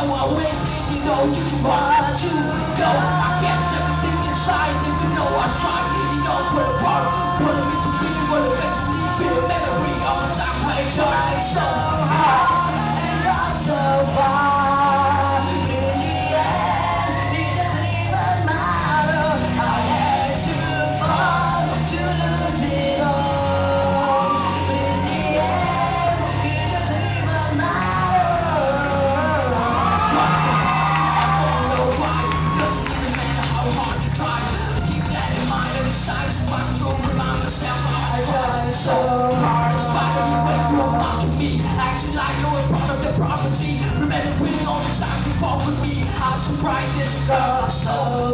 know I win, you know you want to go. I kept everything inside, even though I tried. You know, put it apart, put it into me, will eventually be a memory of a time I tried so hard and got so far. In the end, it doesn't even matter. I had to fall to lose it all. But in the end, it doesn't even matter. I don't know why, doesn't even matter how hard you try. Keep that in mind, every side is my to remind myself how I tried so hard. In spite of you when you were watching me, acting like you were part of the property. Remember winning all the time you fought with me. How surprised this girl so